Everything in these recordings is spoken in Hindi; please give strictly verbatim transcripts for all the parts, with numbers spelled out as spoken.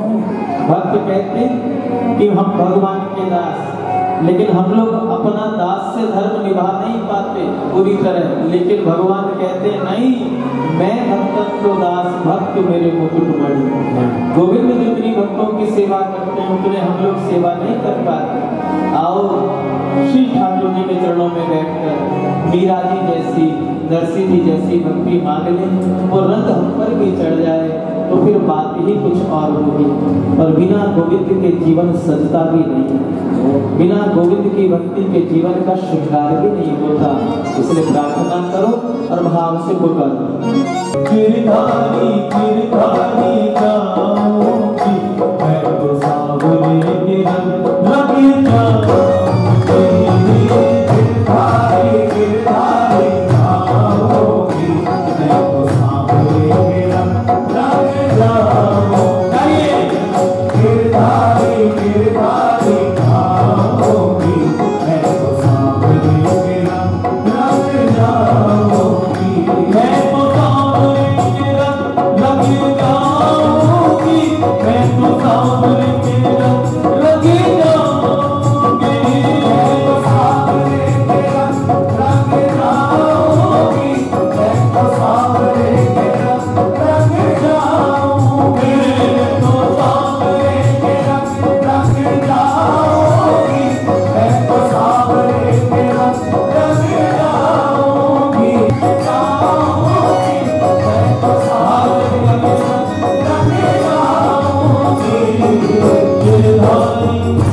भक्त कहते कि हम भगवान के दास, लेकिन हम लोग अपना दास से धर्म निभा नहीं पाते पूरी तरह, लेकिन भगवान कहते नहीं, मैं भक्त तो दास, भक्त मेरे मुकुट मणि। गोविंद जितनी भक्तों की सेवा करते हैं उतने हम लोग सेवा नहीं कर पाते। आओ श्री ठाकुर जी के चरणों में बैठकर मीरा जी जैसी, नरसिंह जी जैसी भक्ति मांग लें और रंग हम पर भी चढ़ जाए तो फिर बात ही कुछ और होगी। और बिना गोविंद के जीवन सजता भी नहीं, बिना गोविंद की भक्ति के जीवन का श्रृंगार भी नहीं होता। इसलिए प्रार्थना करो और भाव से पुकारो। गिरधारी गिरधारी जाऊंगी मैं तो सावरे के रंग लगे जाऊंगी, गिरधारी गिरधारी जाऊंगी मैं तो सावरे के रंग लगे जाऊंगी, गिरधारी गिरधारी जाऊंगी मैं तो सावरे के रंग लगे जाऊंगी, मैं तो सावरे के रंग लगे जाऊंगी, मैं तो सावरे के रंग लगे जाऊंगी, मैं तो सावरे के रंग लगे जाऊंगी, मैं तो सावरे के रंग लगे जाऊंगी, मैं तो सावरे के रंग लगे जाऊंगी, मैं तो सावरे के रंग लगे जाऊंगी, जाऊंगी, मैं तो सावरे के रंग लगे जाऊंगी, गिरधारी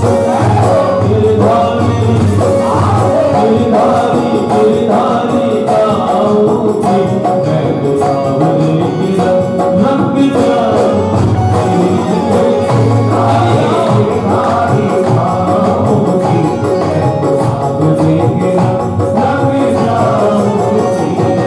गिरधारी गिरधारी गिरधारी जाऊंगी मैं तो सावरे के रंग लगे जाऊंगी, गिरधारी जाऊंगी मैं तो सावरे के रंग लगे जाऊंगी।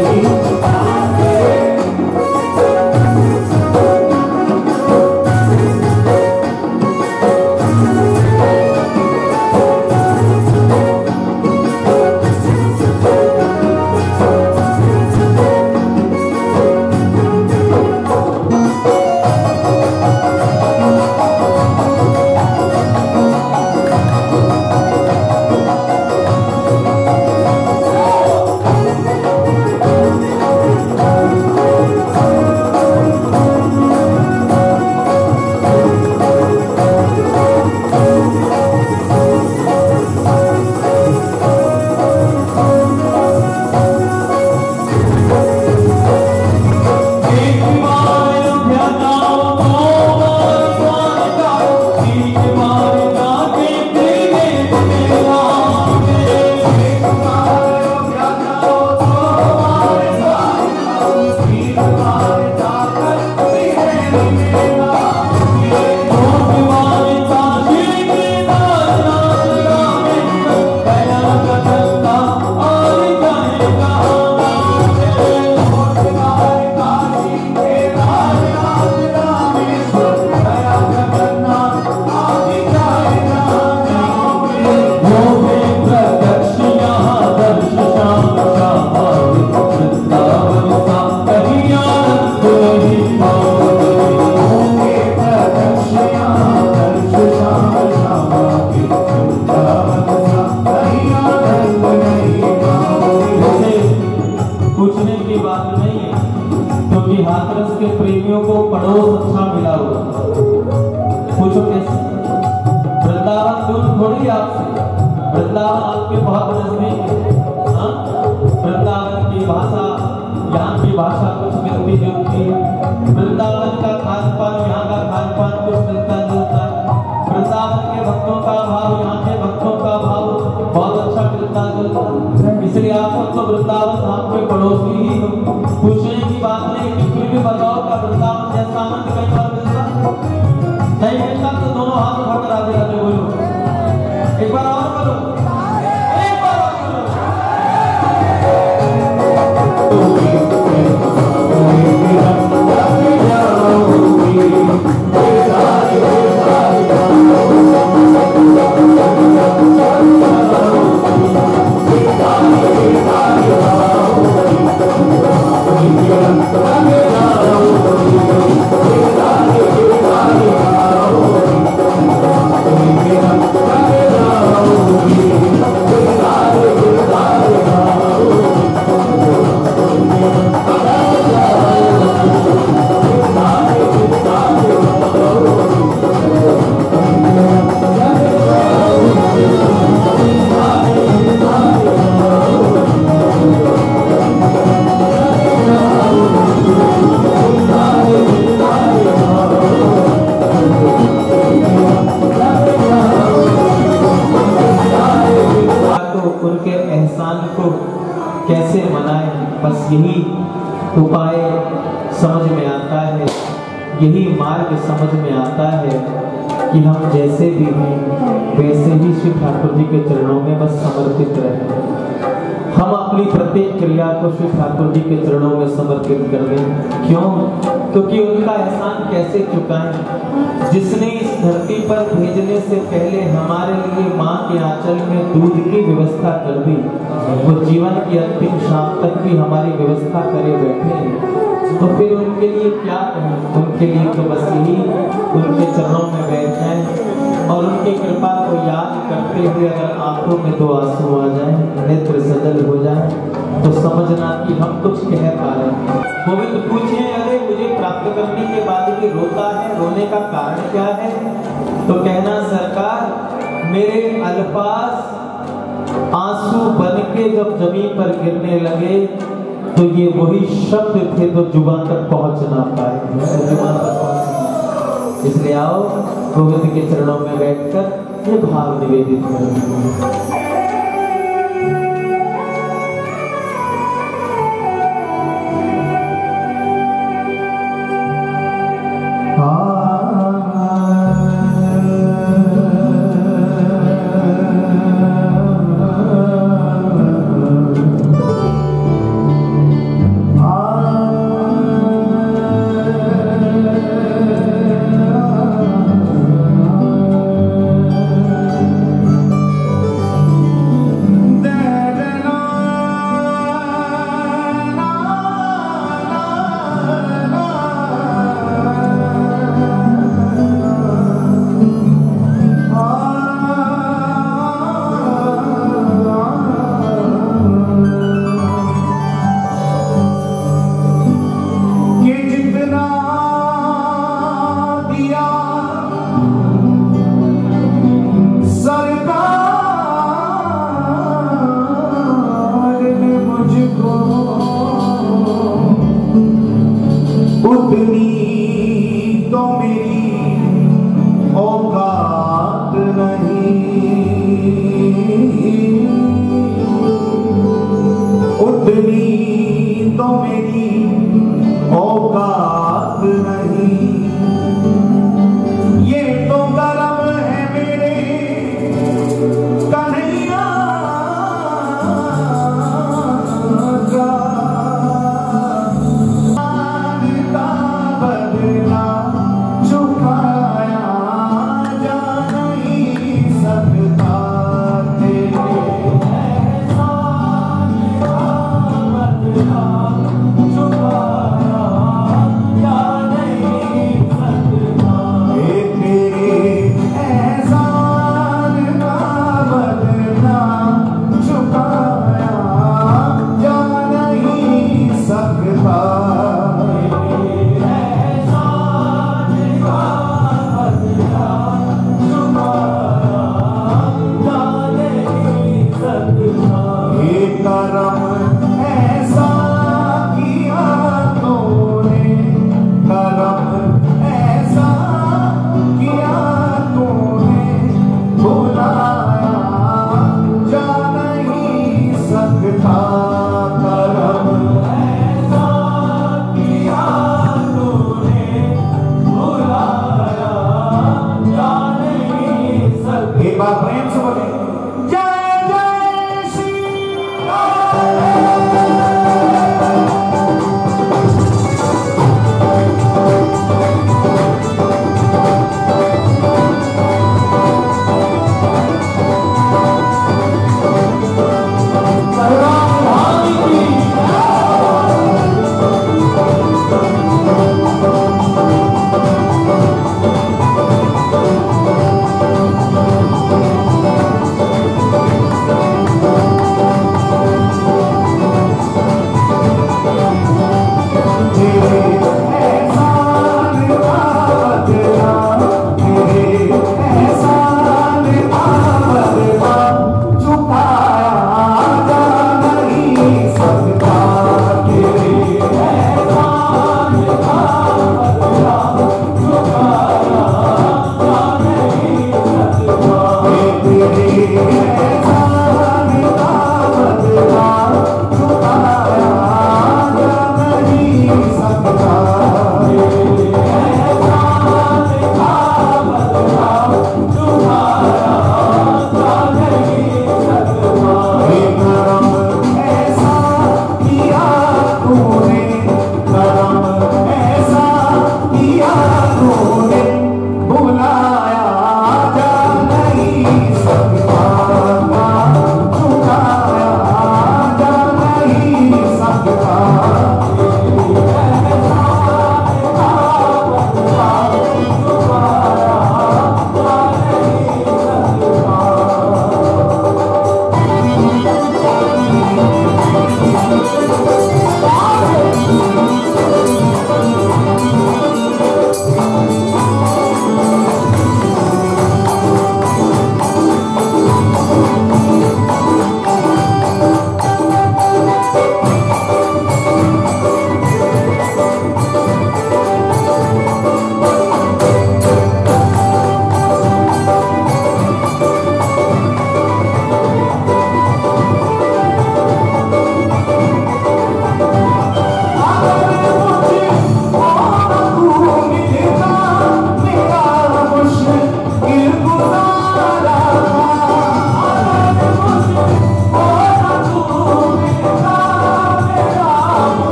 पूछने की बात नहीं है, क्योंकि हाथरस के प्रेमियों को पड़ोस अच्छा मिला हुआ। पूछो कैसे? वृंदावन दूर थोड़ी आपसे, वृंदावन आपके बहुत नजदीक है। हाँ, वृंदावन की भाषा यहाँ की भाषा कुछ मिलती जुलती है, वृंदावन का खान पान यहाँ का खान पान कुछ मिलता जुलता है, वृंदावन के भक्तों का भाव यहाँ के भक्तों का भाव बहुत अच्छा मिलता जुलता है। इसलिए आप सब तो वृंदावन धाम के पड़ोसी ही हो। पूछने की बात नहीं, कि फिर भी बताओ का वृंदावन जैसा आनंद कहीं पर मिलता नहीं मिलता? तो दोनों हाथ उठा कर आगे आगे बोलो, एक बार और बोलो, एक बार और बोलो। यही उपाय समझ में आता है, यही मार्ग समझ में आता है कि हम जैसे भी हैं वैसे ही श्री ठाकुर जी के चरणों में बस समर्पित रहें। हम अपनी प्रत्येक क्रिया को श्री ठाकुर जी के चरणों में समर्पित कर दें। क्यों? क्योंकि उनका एहसान कैसे चुकाएं, जिसने इस धरती पर भेजने से पहले हमारे लिए माँ के आंचल में दूध की व्यवस्था कर दी, वो जीवन की अंतिम शाम तक भी हमारी व्यवस्था करे बैठे हैं। तो फिर उनके लिए क्या कहें? उनके लिए तो बस यही उनके चरणों में बैठ जाएं और उनकी कृपा को याद करते हुए अगर आंखों में दो आंसू आ जाएं, नेत्र सजल हो जाए, तो समझना कि हम कुछ कह पा रहे हैं। गोविंद पूछे, अरे मुझे प्राप्त करने के बाद भी रोता है, रोने का कारण क्या है? तो कहना, सरकार मेरे अल्फाज आंसू बन के जब जमीन पर गिरने लगे तो ये वही शब्द थे तो जुबान तक पहुंच ना पाए, जुबान तक पहुंच। इसलिए आओ गोविंद के चरणों में बैठकर ये भाव निवेदित करें।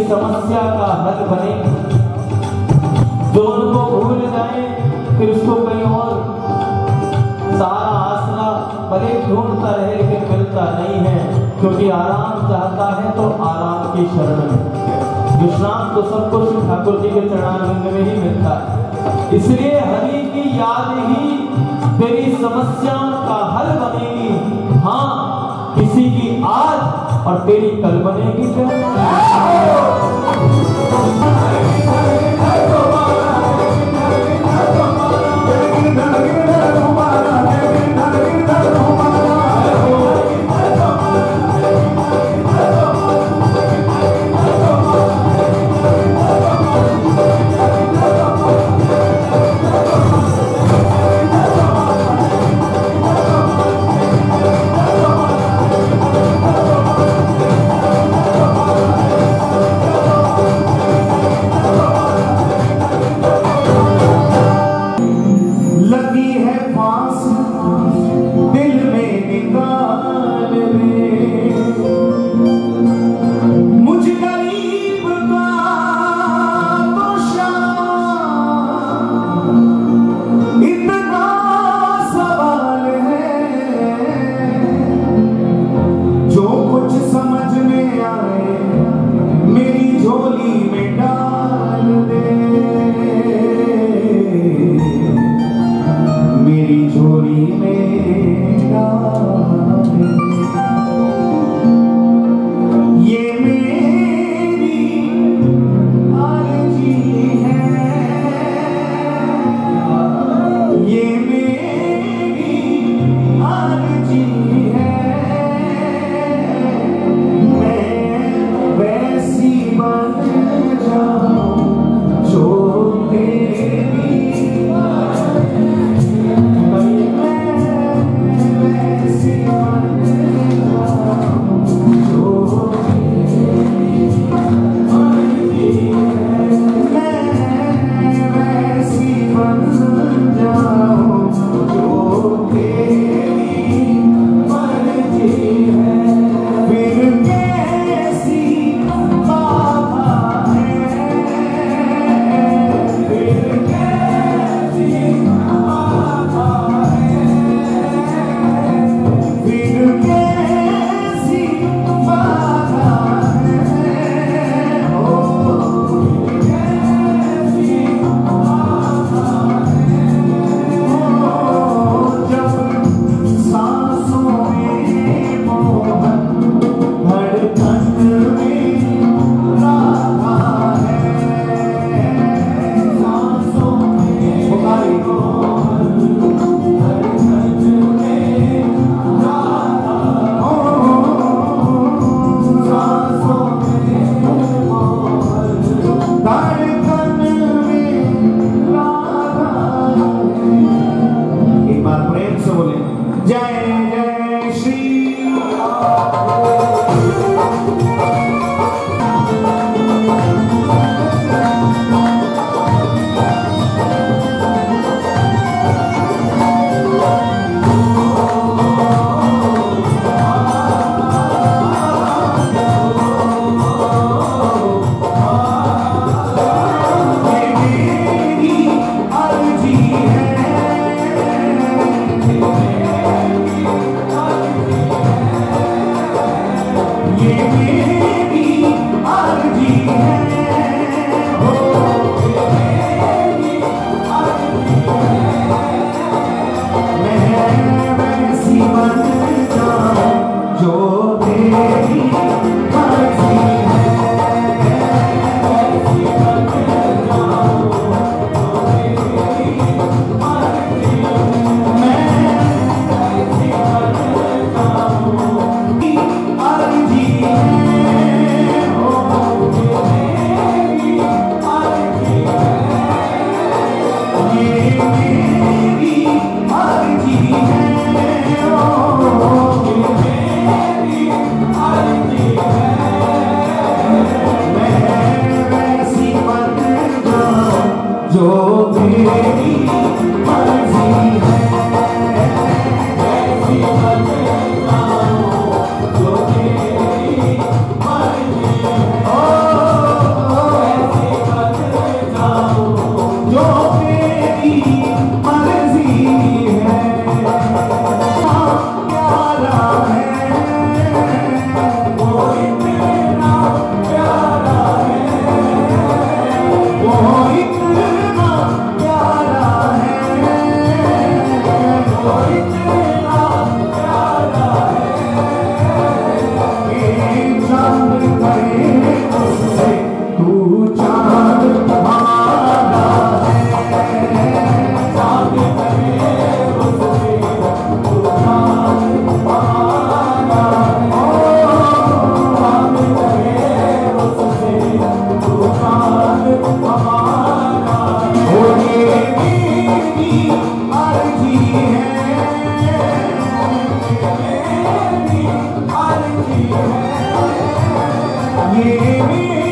समस्या का हल बने। जो उनको भूल जाए फिर उसको कहीं और सारा आसरा भले ढूंढता रहे लेकिन मिलता नहीं है, क्योंकि आराम चाहता है तो आराम की शरण में। विश्राम तो सब कुछ ठाकुर जी के चरणारविंद में ही मिलता है। इसलिए हरि की याद ही तेरी समस्याओं का हल बनेगी। हाँ, किसी की आज और तेरी कल बनेगी क्या?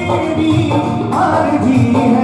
मेरी आरज़ी है।